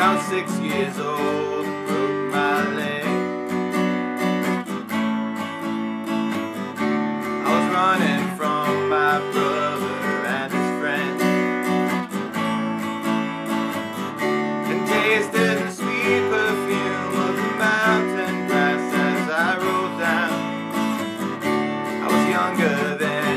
Around 6 years old, broke my leg. I was running from my brother and his friends, and tasted the sweet perfume of the mountain grass as I rolled down. I was younger then.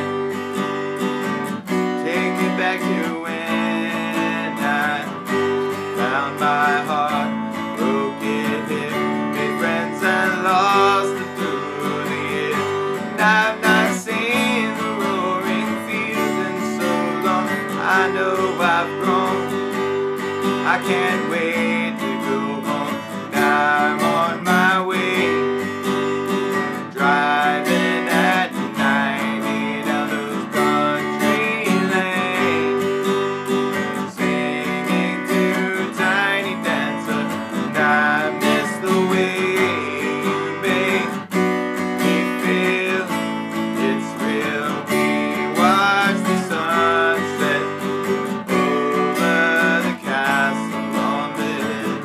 Take me back to when I found my heart, broke it here, made friends and lost it through the years. And I've not seen the roaring fields in so long. I know I've grown. I can't wait to go home. Now I'm on my way, driving at 90 down those country lanes, singing to Tiny Dancer. And I miss the way you make me feel. It's real. We watch the sunset over the castle on the hill.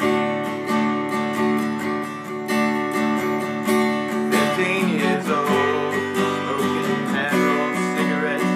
15 years old, smoking hand-rolled cigarettes,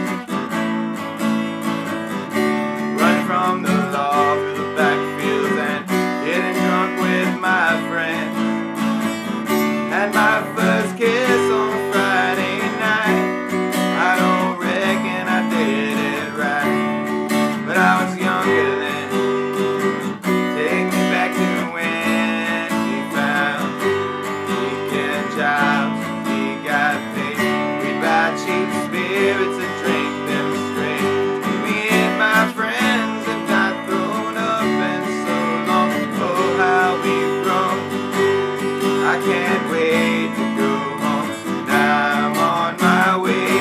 run from the law through the backfields and getting drunk with my friends. Had my first kiss on a Friday night. I don't reckon I did it right, but I was younger then. Take me back to when we found weekend jobs. We got paid. We buy cheap spirits and drink them straight. Me and my friends have not thrown up in so long. Oh, how we've grown. I can't wait to go home. Now I'm on my way,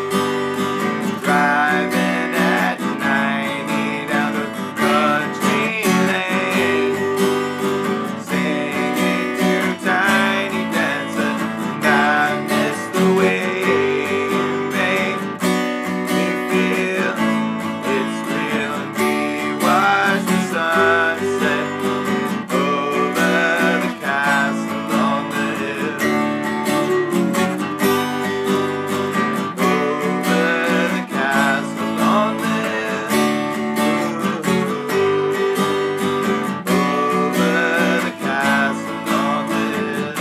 driving at 90 down the country lane, singing to Tiny Dancer. And I miss the way you make me feel. It's real. And we watch the sunset over the castle on the hill. Over the castle on the hill. Over the castle on the hill.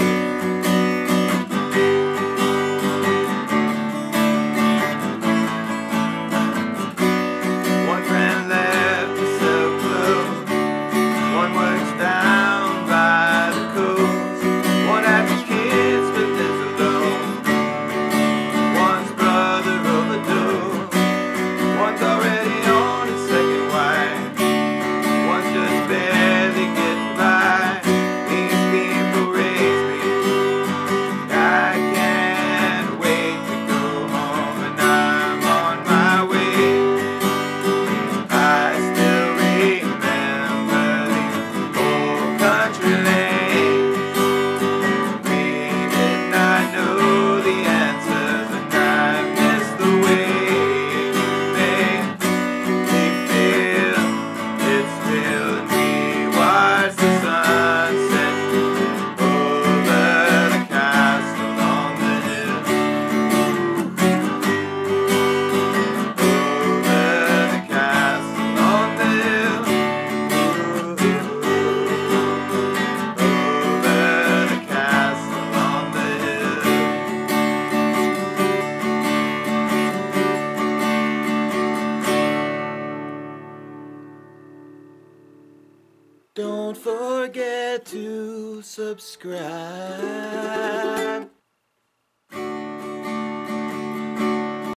One friend left to sell clothes. One works down by the coast. One happy kids but lives alone. One's brother overdosed. One's already on his second wife. One's just barely getting by. These people raise me. I can't wait to go home. And I'm on my way. I still remember these old country lanes. We did not know the answers, and I miss the way you make me feel. It's real. And we watch the sunset over the castle on the hill. Over the castle on the hill. Over the castle on the hill. Don't forget to subscribe.